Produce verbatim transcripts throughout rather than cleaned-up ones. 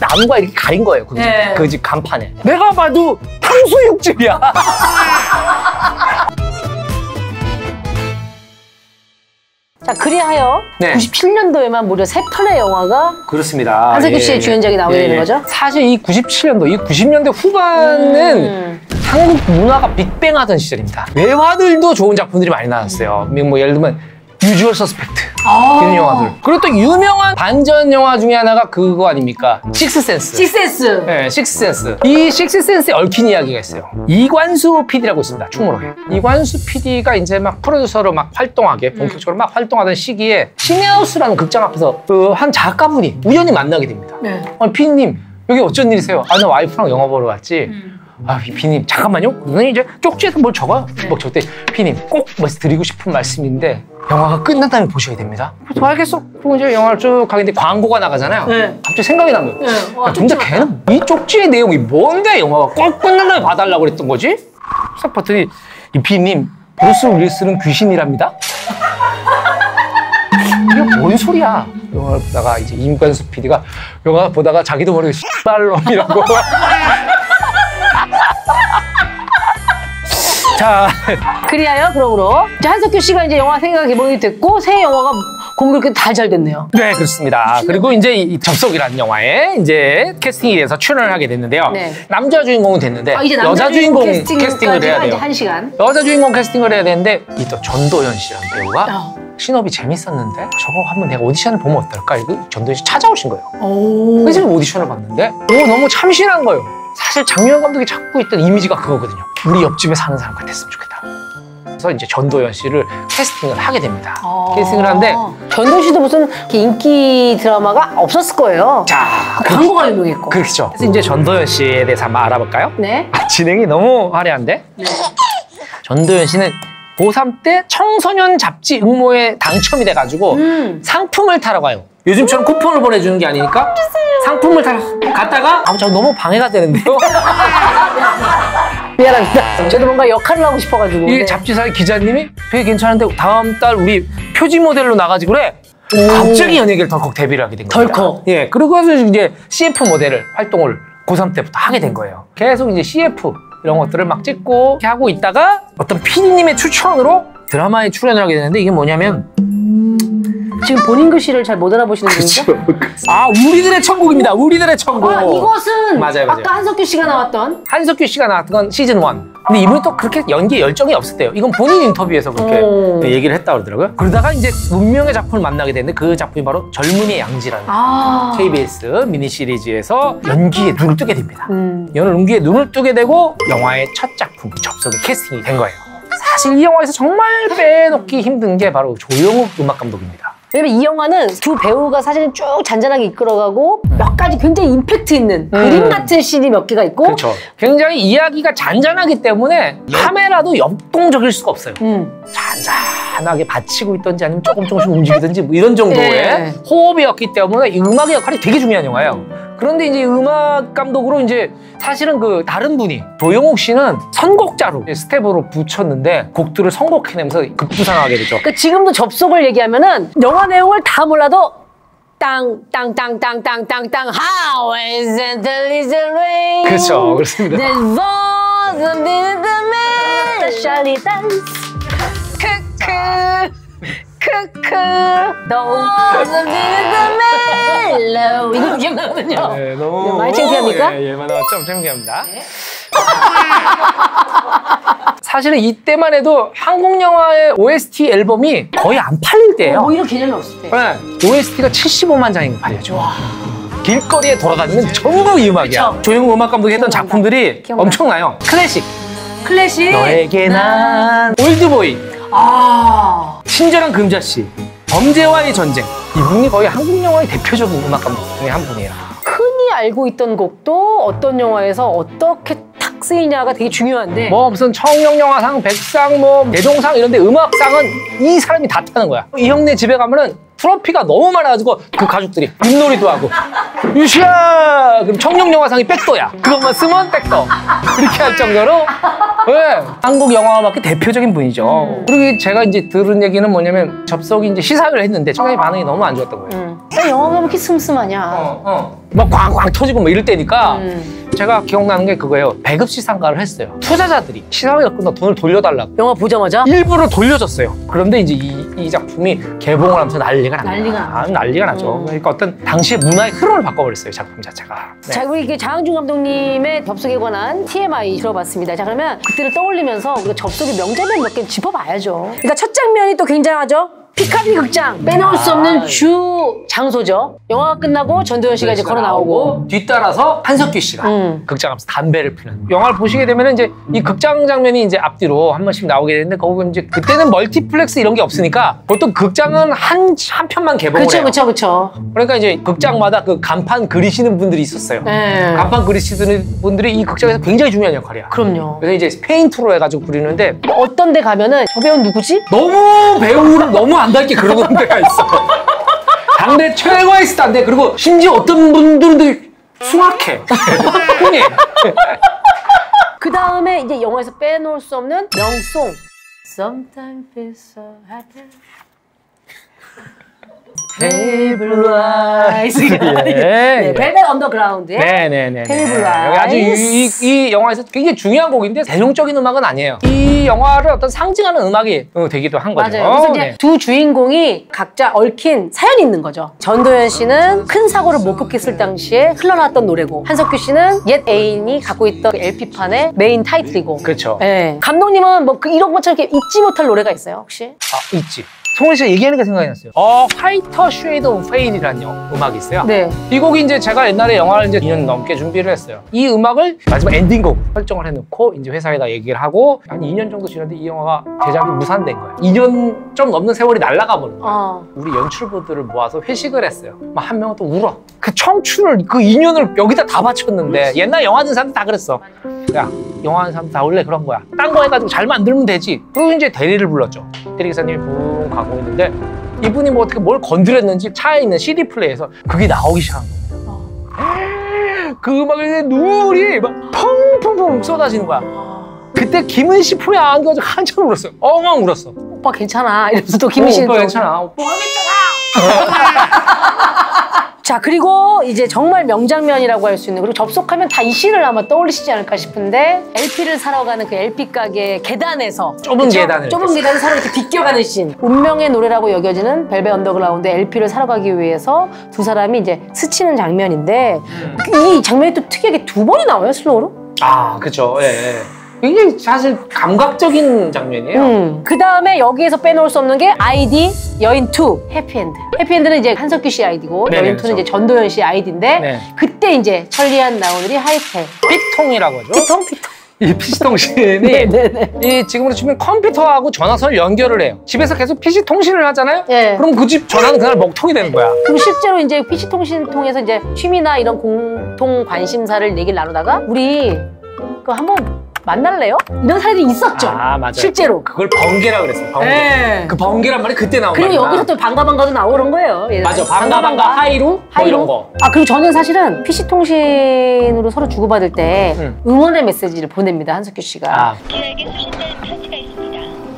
나무가 이렇게 가린 거예요. 그 집 네. 그 집 간판에. 내가 봐도 탕수육집이야. 자, 그리하여 네. 구십칠 년도에만 무려 세 편의 영화가 그렇습니다. 한석규 씨의 예, 주연작이 나오게 예, 되는 예. 거죠? 사실 이 구십칠 년도, 이 구십 년대 후반은 음. 한국 문화가 빅뱅하던 시절입니다. 외화들도 좋은 작품들이 많이 나왔어요. 뭐 예를 들면 유주얼 서스펙트 아 이런 영화들. 그리고 또 유명한 반전 영화 중에 하나가 그거 아닙니까? 식스센스. 식스센스. 네, 식스센스. 이 식스센스에 얽힌 이야기가 있어요. 이관수 피디라고 있습니다. 충무로에. 이관수 피디가 이제 막 프로듀서로 막 활동하게 본격적으로 막 활동하던 시기에 시네하우스라는 극장 앞에서 그 한 작가분이 우연히 만나게 됩니다. 네. 아니, 피디님 여기 어쩐 일이세요? 아, 나 와이프랑 영화 보러 왔지. 음. 아, 피디님 잠깐만요. 그는 이제 쪽지에서 뭘 적어요. 네. 막 적대. 피디님 꼭 드리고 싶은 말씀인데 영화가 끝난 다음에 보셔야 됩니다. 그래서 알겠어. 그리고 이제 영화를 쭉 가는데 광고가 나가잖아요. 네. 갑자기 생각이 난 거예요. 네. 와, 야, 근데 걔는 이 쪽지의 내용이 뭔데 영화가 꼭 끝난 다음에 봐달라고 그랬던 거지? 싹 봤더니 이 피디님 브루스 윌리스는 귀신이랍니다. 이게 뭔 소리야? 영화를 보다가 이제 임관수 피디가 영화 보다가 자기도 모르게 씨발놈이라고. 자, 그리하여 그러므로 이제 한석규 씨가 이제 영화 세계가 개봉이 됐고 새 영화가 공교롭게 다 잘 됐네요. 네, 그렇습니다. 그리고 이제 이 접속이라는 영화에 이제 캐스팅이 돼서 출연을 하게 됐는데요. 네. 남자 주인공은 됐는데 아, 이제 여자 주인공 캐스팅을, 캐스팅을 해야 돼요. 한 시간. 여자 주인공 캐스팅을 해야 되는데 이 또 전도연 씨라는 배우가 어. 신업이 재밌었는데 저거 한번 내가 오디션을 보면 어떨까? 이거 전도연 씨 찾아오신 거예요. 오. 그래서 오디션을 봤는데 오 너무 참신한 거예요. 사실 장유한 감독이 찾고 있던 이미지가 그거거든요. 우리 옆집에 사는 사람 같았으면 좋겠다. 그래서 이제 전도연 씨를 캐스팅을 하게 됩니다. 아 캐스팅을 하는데 전도연 씨도 무슨 인기 드라마가 없었을 거예요. 자, 광고가 유명했고. 그렇죠. 그래서 이제 전도연 씨에 대해서 한번 알아볼까요? 네. 아, 진행이 너무 화려한데? 네. 전도연 씨는 고삼 때 청소년 잡지 응모에 당첨이 돼가지고 음. 상품을 타러 가요. 요즘처럼 쿠폰을 보내주는 게 아니니까 상품을 타러 갔다가 아, 저 너무 방해가 되는데요? 미안합니다. 저도 뭔가 역할을 하고 싶어가지고. 이 네. 잡지사의 기자님이 되게 괜찮은데 다음 달 우리 표지 모델로 나가지 그래? 오. 갑자기 연예계를 덜컥 데뷔를 하게 된 겁니다. 덜컥. 예, 그러고 나서 이제 씨에프 모델을 활동을 고삼 때부터 하게 된 거예요. 계속 이제 씨에프 이런 것들을 막 찍고 이렇게 하고 있다가 어떤 피디님의 추천으로 드라마에 출연을 하게 되는데 이게 뭐냐면 지금 본인 글씨를 잘 못 알아보시는 분이죠? 아, 우리들의 천국입니다. 우리들의 천국. 아, 이것은 맞아요, 맞아요. 아까 한석규 씨가 나왔던 한석규 씨가 나왔던 건 시즌 원. 근데 이분이 또 그렇게 연기에 열정이 없었대요. 이건 본인 인터뷰에서 그렇게 오. 얘기를 했다고 그러더라고요. 그러다가 이제 운명의 작품을 만나게 되는데 그 작품이 바로 젊은이의 양지라는 아. 케이비에스 미니 시리즈에서 연기에 눈을 뜨게 됩니다. 음. 연기에 눈을 뜨게 되고 영화의 첫 작품 접속에 캐스팅이 된 거예요. 사실 이 영화에서 정말 빼놓기 힘든 게 바로 조영욱 음악 감독입니다. 왜냐면 이 영화는 두 배우가 사실은 쭉 잔잔하게 이끌어가고 음. 몇 가지 굉장히 임팩트 있는 음. 그림 같은 씬이 몇 개가 있고 그렇죠. 굉장히 이야기가 잔잔하기 때문에 예. 카메라도 역동적일 수가 없어요. 음. 잔잔하게 받치고 있던지 아니면 조금 조금씩 움직이든지 뭐 이런 정도의 예. 호흡이었기 때문에 이 음악의 역할이 되게 중요한 영화예요. 음. 그런데 이제 음악 감독으로 이제 사실은 그 다른 분이 조영욱 씨는 선곡자로 스텝으로 붙였는데 곡들을 선곡해내면서 급부상하게 되죠. 그러니까 지금도 접속을 얘기하면은 영화 내용을 다 몰라도 땅, 땅, 땅, 땅, 땅, 땅, 땅, How is it the little rain? 그렇죠, 그렇습니다. There was a little man, Charlie dance. 크크. 크크 Don't mellow 이거 기억나거든요. 네, 너무 많이 창피합니까? 예, 예, 많이 좀 창피합니다. 네. 사실은 이때만 해도 한국 영화의 오에스티 앨범이 거의 안 팔릴 때예요. 어, 뭐 이런 개념이 없을 때. 네, 오에스티가 칠십오만 장이 팔려죠. 와. 길거리에 돌아다니는 전부 이 음악이야. 그쵸? 조영욱 음악 감독이 했던 기억난다. 작품들이 기억나. 엄청나요. 클래식. 클래식. 너에게 난 올드보이. 아 친절한 금자씨, 범죄와의 전쟁. 이분이 거의 한국 영화의 대표적인 음악 감독 중에 한 분이에요. 흔히 알고 있던 곡도 어떤 영화에서 어떻게 탁 쓰이냐가 되게 중요한데 뭐 무슨 청룡영화상, 백상, 뭐 대종상 이런데 음악상은 이 사람이 다 타는 거야. 이 형네 집에 가면은 트로피가 너무 많아가지고 그 가족들이 윷놀이도 하고 유시야! 그럼 청룡영화상이 백도야. 그것만 쓰면 백도. 이렇게 할 정도로 네, 한국 영화음악의 대표적인 분이죠. 음. 그리고 제가 이제 들은 얘기는 뭐냐면 접속이 이제 시사를 했는데 청량이 반응이 너무 안 좋았다고 해요. 음. 영화가 왜 이렇게 슴슴하냐. 어, 어. 막 꽝꽝 터지고 막 이럴 때니까 음. 제가 기억나는 게 그거예요. 배급 시상가를 했어요. 투자자들이 시상회가 끝나 돈을 돌려달라고 영화 보자마자? 일부러 돌려줬어요. 그런데 이제 이, 이 작품이 개봉을 하면서 난리가 납니다. 난리가 아, 난리가 나죠. 음. 그러니까 어떤 당시의 문화의 흐름을 바꿔버렸어요, 작품 자체가. 네. 자, 우리 이게 장항준 감독님의 접속에 관한 티엠아이 들어봤습니다. 자, 그러면 그때를 떠올리면서 우리가 접속의 명장면 몇 개 짚어봐야죠. 그러니까 첫 장면이 또 굉장하죠. 피카디 극장 빼놓을 수 없는 주 장소죠. 영화가 끝나고 전도연 씨가 이제 걸어 나오고 뒤따라서 한석규 씨가 음. 극장 앞에서 담배를 피는 영화를 보시게 되면 이제 이 극장 장면이 이제 앞뒤로 한 번씩 나오게 되는데 거기 이제 그때는 멀티플렉스 이런 게 없으니까 보통 극장은 한, 한 편만 개봉을 그쵸 해요. 그쵸 그쵸. 그러니까 이제 극장마다 그 간판 그리시는 분들이 있었어요. 네. 간판 그리시는 분들이 이 극장에서 굉장히 중요한 역할이야. 그럼요. 그래서 이제 페인트로 해가지고 그리는데 어떤 데 가면은 저 배우는 누구지? 너무 배우를 너무 안달게 그러는 데가 있어. 당대 최고의 스타인데 그리고 심지어 어떤 분들은 숭악해. 형님. 그 다음에 이제 영화에서 빼놓을 수 없는 명송. Sometimes it's so hard. Pale Blue Eyes. 네, 벨벳 언더그라운드의 네네네. Pale Blue Eyes. 여기 아주 이, 이, 이 영화에서 굉장히 중요한 곡인데 대중적인 음악은 아니에요. 이 영화를 어떤 상징하는 음악이 어, 되기도 한 거죠. 맞아요. 그래서 이제 네. 두 주인공이 각자 얽힌 사연이 있는 거죠. 전도연 씨는 큰 사고를 못 겪었을 당시에 흘러나왔던 노래고 한석규 씨는 옛 애인이 갖고 있던 엘피판의 메인 타이틀이고. 그렇죠. 네. 감독님은 뭐 그 이런 것처럼 이렇게 잊지 못할 노래가 있어요, 혹시? 아, 있지. 송은 씨가 얘기하니까 생각이 났어요. 어, 화이터 쉐이드 오브 페인이라는 음악이 있어요. 네. 이 곡이 이제 제가 옛날에 영화를 이제 이 년 넘게 준비를 했어요. 이 음악을 마지막 엔딩곡 설정을 해놓고 이제 회사에다 얘기를 하고 한 이 년 정도 지났는데 이 영화가 제작이 무산된 거예요. 이 년 좀 넘는 세월이 날아가 버린 거예요. 어. 우리 연출부들을 모아서 회식을 했어요. 막 한 명은 또 울어. 그 청춘을 그 이 년을 여기다 다 바쳤는데 옛날 영화 하는 사람들 다 그랬어. 야, 영화 하는 사람들 다 원래 그런 거야. 딴 거 해가지고 잘 만들면 되지. 그리고 이제 대리를 불렀죠. 대리기사님이 붕 가고 있는데 이분이 뭐 어떻게 뭘 건드렸는지 차에 있는 씨디 플레이에서 그게 나오기 시작한 거예요. 어. 그 음악에 눈물이 막 펑펑펑 쏟아지는 거야. 그때 김은 씨 품에 안겨가지고 한참 울었어요. 엉엉 울었어. 오빠 괜찮아. 이러면서 또 김희 어, 씨는 오빠 또. 괜찮아. 오빠 괜찮아. 자, 그리고 이제 정말 명장면이라고 할 수 있는, 그리고 접속하면 다 이 씬을 아마 떠올리시지 않을까 싶은데 엘피를 사러 가는 그 엘피 가게 계단에서 좁은 그쵸? 계단을 좁은 계단을 사러 이렇게 비껴가는 씬. 운명의 노래라고 여겨지는 벨벳 언더그라운드 엘피를 사러 가기 위해서 두 사람이 이제 스치는 장면인데 음. 이 장면이 또 특이하게 두 번이 나와요, 슬로우로? 아, 그쵸. 예, 예. 굉장히 사실 감각적인 장면이에요. 음. 그 다음에 여기에서 빼놓을 수 없는 게 아이디 여인 투 해피엔드. 해피엔드는 이제 한석규 씨 아이디고 네네, 여인 투는 그렇죠. 이제 전도연 씨 아이디인데 네. 그때 이제 천리안 나오늘이 하이텔. 삐통이라고 하죠. 피통 피통. 이 피씨통신이 네네네. 이 지금으로 치면 컴퓨터하고 전화선을 연결을 해요. 집에서 계속 피씨통신을 하잖아요. 예. 그럼 그 집 전화는 그날 먹통이 되는 거야. 그리고 실제로 이제 피씨통신 통해서 이제 취미나 이런 공통 관심사를 얘기를 나누다가 우리 그 한번 만날래요? 이런 사례들이 있었죠. 아, 맞아요. 실제로. 그걸 번개라고 그랬어요. 번개. 네. 그 번개란 말이 그때 나온 거야. 그리고 여기서 또 반가반가도 나오고 그런 거예요. 예를 맞아. 들어. 반가반가 하이루 뭐 하이로. 이런 거. 아, 그리고 저는 사실은 피씨통신으로 서로 주고받을 때 음. 응원의 메시지를 보냅니다, 한석규 씨가. 아, 기에게 수신된 편지가 있습니다.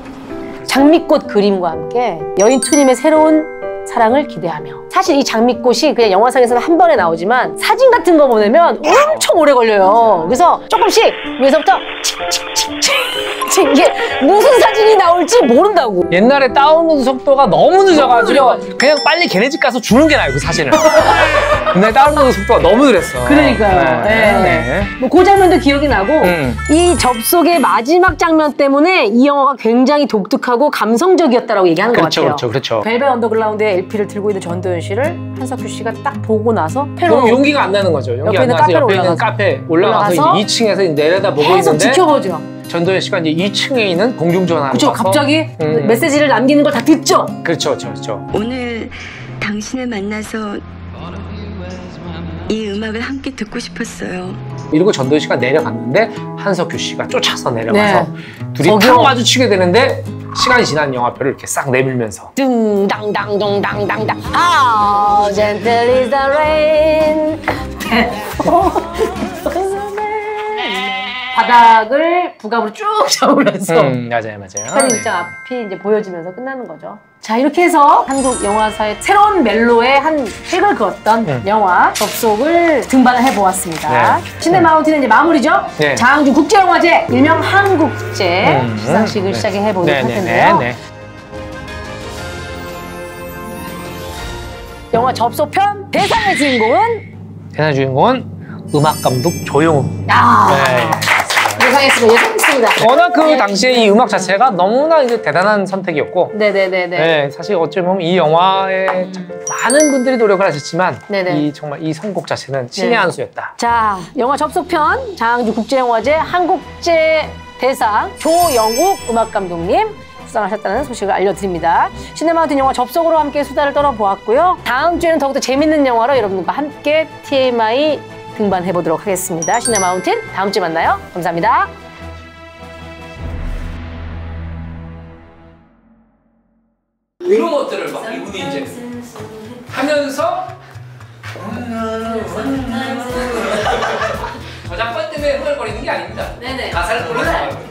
장미꽃 그림과 함께 여인투님의 새로운 사랑을 기대하며. 사실 이 장미꽃이 그냥 영화상에서는 한 번에 나오지만 사진 같은 거 보내면 엄청 오래 걸려요. 그래서 조금씩 위에서부터 칙칙칙칙 이게 무슨 사진이 나올지 모른다고. 옛날에 다운로드 속도가 너무 늦어가지고 늦어가지고. 그냥 빨리 걔네 집 가서 주는 게 나아요, 그 사진을. 옛날에 다운로드 속도가 너무 느렸어. 그러니까요. 네. 네. 네. 뭐 그 장면도 기억이 나고 음. 이 접속의 마지막 장면 때문에 이 영화가 굉장히 독특하고 감성적이었다라고 얘기하는 그렇죠, 것 같아요. 그렇죠, 그렇죠. 벨벳 언더그라운드의 엘피를 들고 있는 전도연 씨를 한석규 씨가 딱 보고 나서 용, 패로 용기가 안 나는 거죠. 용기 옆에 안 있는 나서 카페로 옆에 있는 올라가서. 카페 올라가서, 올라가서 이제 이 층에서 내려다 보고 계속 있는데 지켜보죠. 전도연 씨가 이제 이 층에 있는 공중전화를 그쵸, 봐서 갑자기 음. 메시지를 남기는 걸 다 듣죠. 그렇죠, 그렇죠, 그렇죠. 오늘 당신을 만나서 이 음악을 함께 듣고 싶었어요. 이러고 전도연 씨가 내려갔는데 한석규 씨가 쫓아서 내려가서 둘이 저기요. 탁 마주치게 되는데 시간이 지난 영화표를 이렇게 싹 내밀면서 둥당당동당당당 How gentle is the rain. 바닥을 부각으로 쭉 잡으면서 음, 맞아요, 맞아요. 편집장 앞이 이제 보여지면서 끝나는 거죠. 자, 이렇게 해서 한국 영화사의 새로운 멜로의 한 획을 그었던 네. 영화 접속을 등반을 해보았습니다. 네. 시네 마운틴은 이제 마무리죠? 네. 장항준 국제영화제, 일명 한국제 음, 시상식을 네. 시작해 보도록 네, 할 네, 텐데요. 네, 네. 영화 접속편 대상의 주인공은 대상 주인공은 음악 감독 조용우. 아, 네. 예상했습니다. 예상했습니다. 워낙 그 당시에 이 음악 자체가 너무나 이제 대단한 선택이었고, 네네네네. 네, 사실 어쩌면 이 영화에 참 많은 분들이 노력을 하셨지만, 네네. 이 정말 이 선곡 자체는 신의 네. 한 수였다. 자, 영화 접속편 장항준 국제영화제 한국제 대상 조영욱 음악감독님 수상하셨다는 소식을 알려드립니다. 시네마운틴 영화 접속으로 함께 수다를 떨어보았고요. 다음 주에는 더욱더 재밌는 영화로 여러분과 함께 티엠아이 등반해보도록 하겠습니다. 시네마운틴 다음 주에 만나요. 감사합니다. 이런 것들을 막 이분이 이제 하면서 저작권 때문에 흥얼거리는 게 아닙니다. 네네. 가사를 몰라서